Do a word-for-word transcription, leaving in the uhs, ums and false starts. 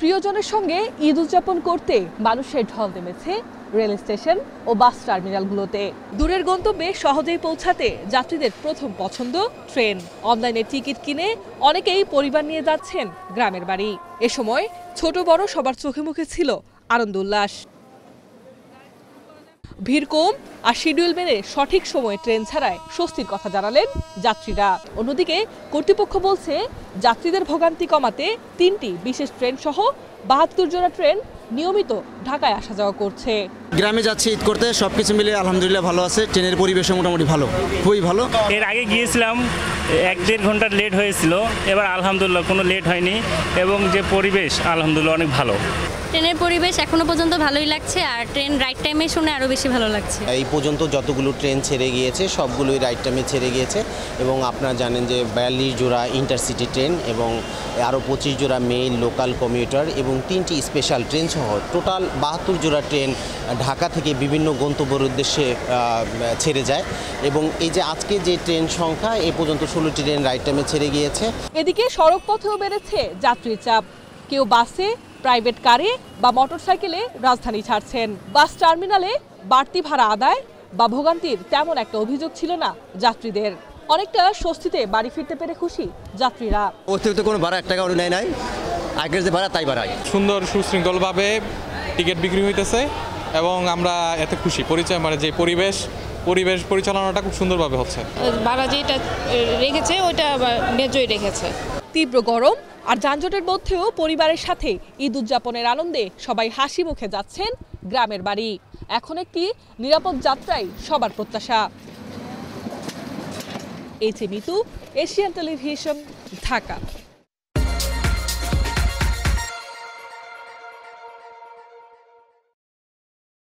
প্রিয়জনের সঙ্গে ঈদ উদযাপন করতে মানুষের ঢল নেমেছে রেল স্টেশন ও বাস টার্মিনালগুলোতে। দূরের গন্তব্যে সহজেই পৌঁছাতে যাত্রীদের প্রথম পছন্দ ট্রেন। অনলাইনে টিকিট কিনে অনেকেই পরিবার নিয়ে যাচ্ছেন গ্রামের বাড়ি। এ সময় ছোট বড় সবার চোখে মুখে ছিল আনন্দ উল্লাস। ভিড় কম আর শিডিউল মেনে সঠিক সময়ে ট্রেন ছাড়ায় স্বস্তির কথা জানালেন যাত্রীরা। অন্যদিকে কর্তৃপক্ষ বলছে যাত্রীদের ভোগান্তি কমাতে তিনটি বিশেষ ট্রেন সহ বাহাত্তর জোড়া ট্রেন নিয়মিত ঢাকায় আসা যাওয়া করছে। গ্রামে যাচ্ছি ঈদ করতে, সবকিছু মিলে আলহামদুলিল্লাহ ভালো আছে। ট্রেনের পরিবেশও মোটামুটি ভালো, খুবই ভালো। এর আগে গিয়েছিলাম, এক দেড় ঘন্টা লেট হয়েছিল, এবার আলহামদুলিল্লাহ কোনো লেট হয়নি এবং যে পরিবেশ আলহামদুলিল্লাহ অনেক ভালো। ট্রেনের পরিবেশ এখনো পর্যন্ত ভালোই লাগছে আর ট্রেন রাইট টাইমে শুনে আরও বেশি ভালো লাগছে। এই পর্যন্ত যতগুলো ট্রেন ছেড়ে গিয়েছে সবগুলোই রাইট টাইমে ছেড়ে গিয়েছে এবং আপনারা জানেন যে বিয়াল্লিশ জোড়া ইন্টারসিটি ট্রেন এবং আরও পঁচিশ জোড়া মেইল লোকাল কমিউটার এবং তিনটি স্পেশাল ট্রেন সহ টোটাল বাহাত্তর জোড়া ট্রেন ঢাকা থেকে বিভিন্ন গন্তব্যের উদ্দেশ্যে ছেড়ে যায় এবং এই যে আজকে যে ট্রেন সংখ্যা এ পর্যন্ত ষোলোটি ট্রেন রাইট টাইমে ছেড়ে গিয়েছে। এদিকে সড়ক পথেও বেড়েছে যাত্রীর চাপ। কেউ বাসে, প্রাইভেট কারে বা মোটরসাইকেলে রাজধানী ছাড়ছেন। বাস টার্মিনালে বাড়তি ভাড়া আদায় বা ভোগান্তির তেমন একটা অভিযোগ ছিল না যাত্রীদের। অনেকটা স্বস্তিতে বাড়ি ফিরতে পেরে খুশি যাত্রীরা। অতিরিক্ত কোনো ভাড়া এক টাকা নেয় নাই, আগের যে ভাড়া তাই ভাড়ায়। সুন্দর সুশৃঙ্খলভাবে টিকিট বিক্রি হইতেছে এবং আমরা এতে খুশি। পরিচয় মানে যে পরিবেশ পরিবেশ পরিচালনাটা খুব সুন্দরভাবে হচ্ছে। ভাড়া যেটা রেখেছে ওইটা ন্যায্যই রেখেছে। তীব্র গরম আর যানজটের মধ্যেও পরিবারের সাথে ঈদ উদযাপনের আনন্দে সবাই হাসি মুখে যাচ্ছেন গ্রামের বাড়ি। এখন একটি নিরাপদ যাত্রাই সবার প্রত্যাশা। H A Mitu, Asian television, Dhaka.